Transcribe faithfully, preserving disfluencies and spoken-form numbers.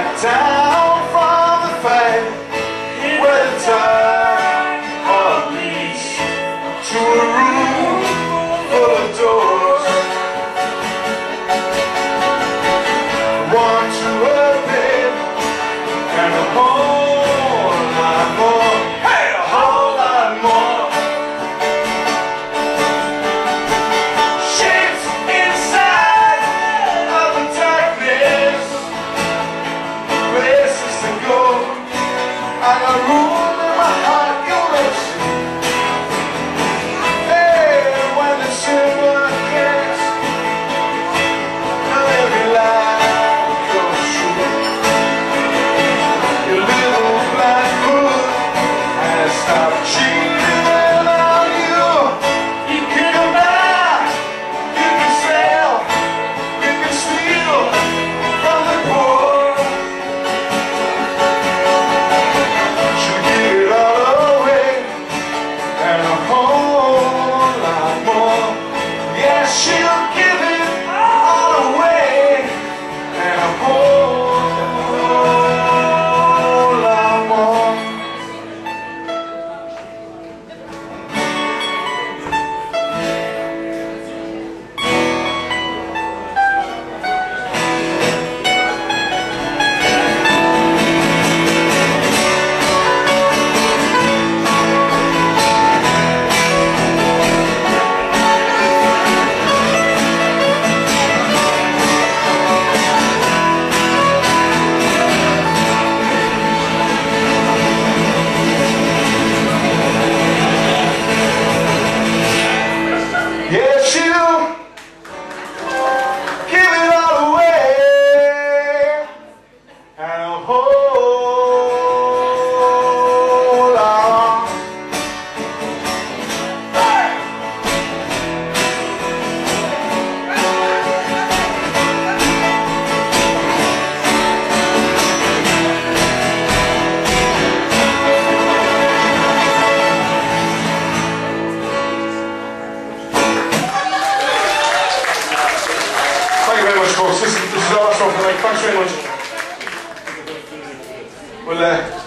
down from the fight where the dark heart leads to a room full of doors. One to a bed and a whole lot more. Hey, a whole lot more. Shapes inside of the darkness, places to go. I got room in my heart, you'll never see. Hey, when the silver gets, every line goes true. Your little black hood has stopped cheating on you. You can come back, you can sell, you can steal from the poor. She'll give it all away and a whole lot more. Yeah, she'll give it all away and a whole lot more. Yeah, she'll give it all away and a whole lot. Thank you very much, folks. This is, this is our song for the night. Thanks very much. Well, uh,